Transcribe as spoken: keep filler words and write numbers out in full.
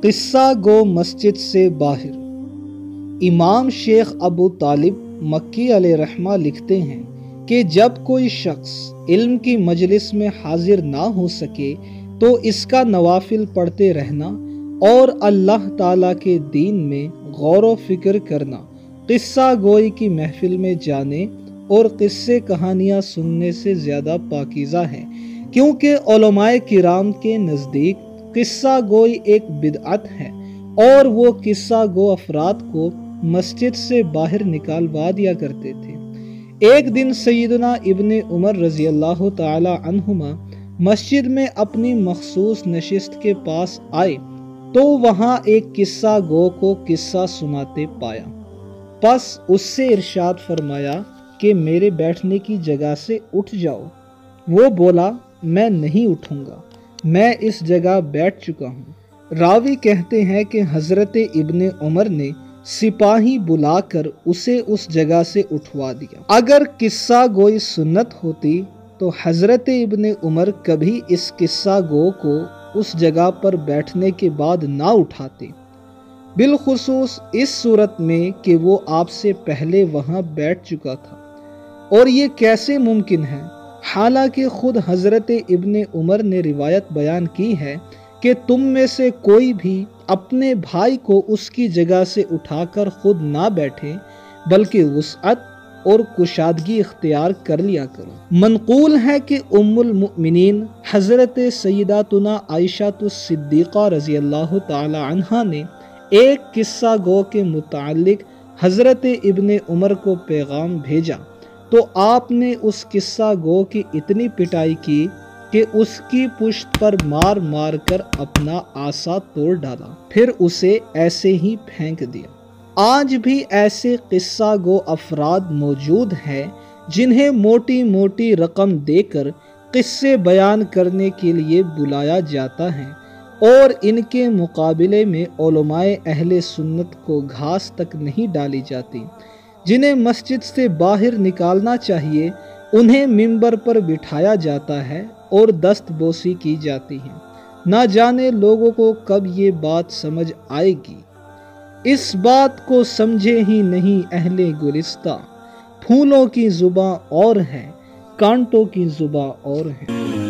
قصہ گو مسجد سے باہر۔ امام شیخ ابو طالب مکی علیہ رحمہ لکھتے ہیں کہ جب کوئی شخص علم کی مجلس میں حاضر نہ ہو سکے تو اس کا نوافل پڑھتے رہنا اور اللہ تعالیٰ کے دین میں غور و فکر کرنا قصہ گوئی کی محفل میں جانے اور قصے کہانیاں سننے سے زیادہ پاکیزہ ہے، کیونکہ علماء کرام کے نزدیک قصہ گوئی ایک بدعت ہے اور وہ قصہ گو افراد کو مسجد سے باہر نکالوا دیا کرتے تھے۔ ایک دن سیدنا ابن عمر رضی اللہ تعالی عنہما مسجد میں اپنی مخصوص نشست کے پاس آئے تو وہاں ایک قصہ گو کو قصہ سناتے پایا، پس اس سے ارشاد فرمایا کہ میرے بیٹھنے کی جگہ سے اٹھ جاؤ۔ وہ بولا، میں نہیں اٹھوں گا، میں اس جگہ بیٹھ چکا ہوں۔ راوی کہتے ہیں کہ حضرت ابن عمر نے سپاہی بلا کر اسے اس جگہ سے اٹھوا دیا۔ اگر قصہ گوئی سنت ہوتی تو حضرت ابن عمر کبھی اس قصہ گو کو اس جگہ پر بیٹھنے کے بعد نہ اٹھاتے، بالخصوص اس صورت میں کہ وہ آپ سے پہلے وہاں بیٹھ چکا تھا۔ اور یہ کیسے ممکن ہے؟ حالانکہ خود حضرت ابن عمر نے روایت بیان کی ہے کہ تم میں سے کوئی بھی اپنے بھائی کو اس کی جگہ سے اٹھا کر خود نہ بیٹھے، بلکہ وسعت اور کشادگی اختیار کر لیا کرو۔ منقول ہے کہ ام المؤمنین حضرت سیداتنا عائشہ الصدیقہ رضی اللہ تعالی عنہا نے ایک قصہ گو کے متعلق حضرت ابن عمر کو پیغام بھیجا تو آپ نے اس قصہ گو کی اتنی پٹائی کی کہ اس کی پشت پر مار مار کر اپنا عصا توڑ ڈالا، پھر اسے ایسے ہی پھینک دیا۔ آج بھی ایسے قصہ گو افراد موجود ہیں جنہیں موٹی موٹی رقم دے کر قصے بیان کرنے کے لیے بلایا جاتا ہے اور ان کے مقابلے میں علماء اہل سنت کو گھاس تک نہیں ڈالی جاتی۔ جنہیں مسجد سے باہر نکالنا چاہیے انہیں منبر پر بٹھایا جاتا ہے اور دست بوسی کی جاتی ہے۔ نہ جانے لوگوں کو کب یہ بات سمجھ آئے گی۔ اس بات کو سمجھے ہی نہیں اہل گلستہ، پھولوں کی زباں اور ہے، کانٹوں کی زباں اور ہے۔